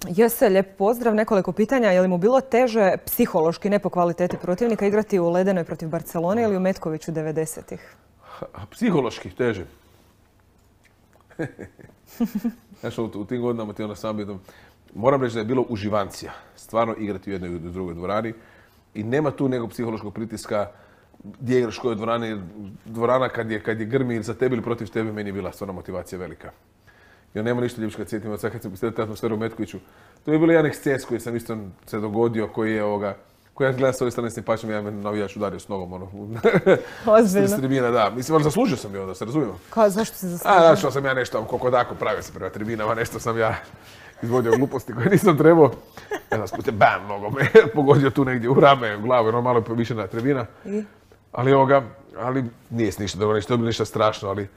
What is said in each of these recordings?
Jose, lijep pozdrav. Nekoliko pitanja. Je li mu bilo teže psihološki, ne po kvaliteti protivnika, igrati u Ledenoj protiv Barcelone ili u Metkoviću 90-ih? Psihološki teže. Znaš, u tim godinama ti onda sam bio... Moram reći da je bilo uživancija. Stvarno igrati u jednoj i u drugoj dvorani. I nema tu nekog psihološkog pritiska gdje igraš koje dvorani. Dvorana kad je grmi za tebe ili protiv tebe, meni je bila stvarno motivacija velika. Ja nema ništa ljepše kad sjetim od sad kad sam postavio atmosferu u Metkoviću. To je bilo jedan eksces koji sam isto se dogodio, koji ja gledam s ove strane s tim pačem, ja me navijač udario s nogom, Ozbiljno. s tribina, da. Mislim, ali zaslužio sam je onda, se razumijemo. Zašto si zaslužio? Znači sam ja nešto kokodako pravio se prema tribinama, nešto sam ja izvodio gluposti koje nisam trebao. Ja sam spustio, bam, nogom, pogodio tu negdje u rame, u glavu, ono malo povišena tribina. Ali nije ništa dobro, to je bilo ništa strašno, ali...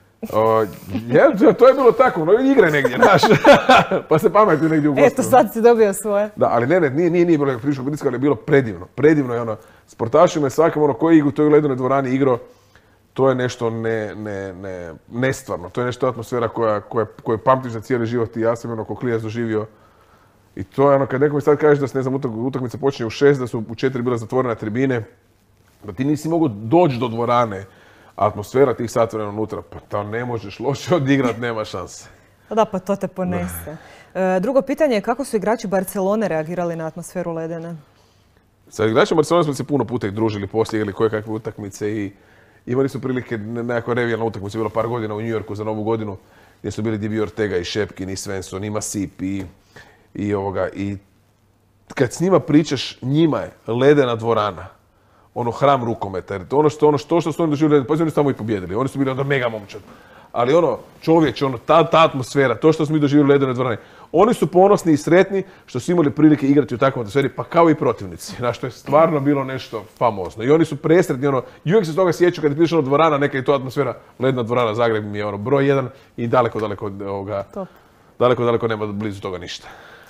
to je bilo tako, igre negdje, znaš, pa se pameti negdje u gostima. Eto, sad si dobio svoje. Da, ali nije bilo nekog priličnog pritiska, ali je bilo predivno. Predivno je sportašima je svakom koji igra u toj Ledenoj dvorani igrao, to je nešto nestvarno. To je nešto atmosfera koju pamtiš za cijeli život i ja sam ko klinac doživio. I to je kad neko mi sad kaže da se, ne znam, utakmica počinje u 6, da su u 4 bile zatvorene tribine, da ti nisi mogao doći do dvorane. Atmosfera tih sat vremena unutra, pa to ne možeš loše odigrat, nema šanse. Da, pa to te ponese. Drugo pitanje je kako su igrači Barcelone reagirali na atmosferu Ledene? Sa igračima Barcelone smo se puno puta ih družili, poslije igrali koje kakve utakmice i imali su prilike nekakva revijalna utakmica, bilo par godina u New Yorku za Novu godinu, gdje su bili Dibi Ortega i Šepkin i Svensson i Masip i kad s njima pričaš, njima je Ledena dvorana. Hram rukometa, jer ono što su oni doživjeli, pa oni su tamo i pobjedili, oni su bili onda mega momčad. Ali čovječ, ta atmosfera, to što smo mi doživjeli u Ledenoj dvorani, oni su ponosni i sretni što su imali prilike igrati u takvom atmosferi, pa kao i protivnici, znaš, to je stvarno bilo nešto famozno. I oni su presretni, i uvijek se toga sjećaju kad je pišeno dvorana, neka je to atmosfera, Ledena dvorana Zagreb mi je broj 1 i daleko nema blizu toga ništa.